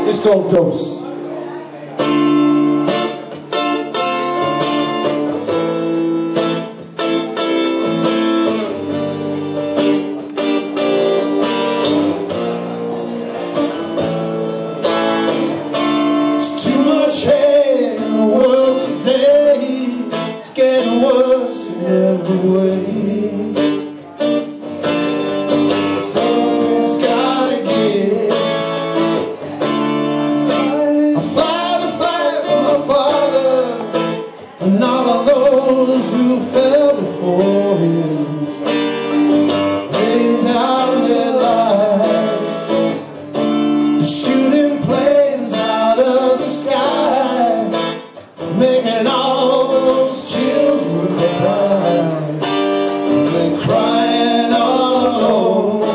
It's called Dose. Worse in every way. Something's gotta give. I fight the fight for my father and all of those who fell before him, laying down their lives, shooting planes out of the sky, making all those children cry, and crying all alone.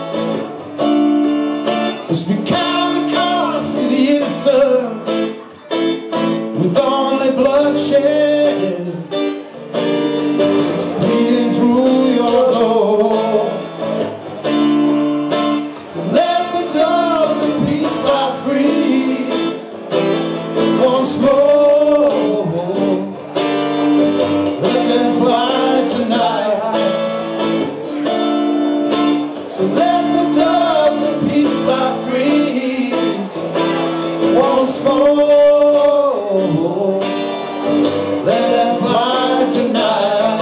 It's become the cost of the innocent, with only bloodshed. It's bleeding through your door. So let the doves of peace fly free once more. So let the doves of peace fly free once more. Let them fly tonight.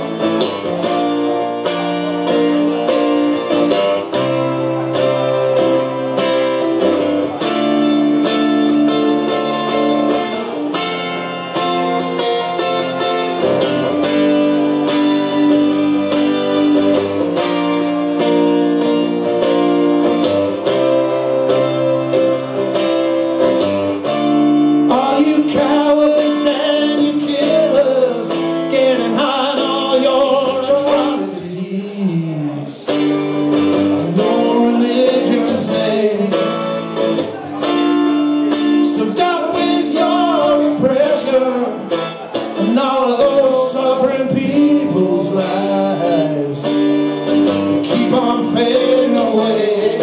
And all of those suffering people's lives keep on fading away.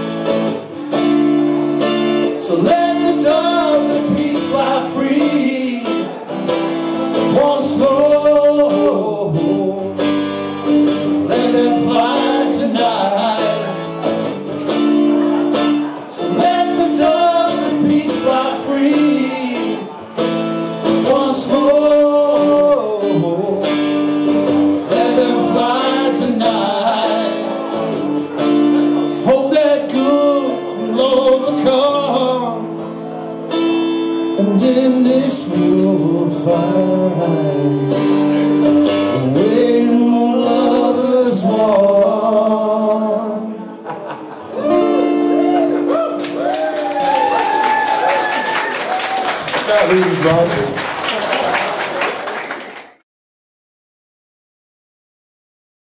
So let the doves of peace fly free once more. Let them fly tonight. So let the doves of peace fly free once more. Let them fly tonight. Hope that good will overcome, and in this we'll find the way to lovers one. That leaves Roger.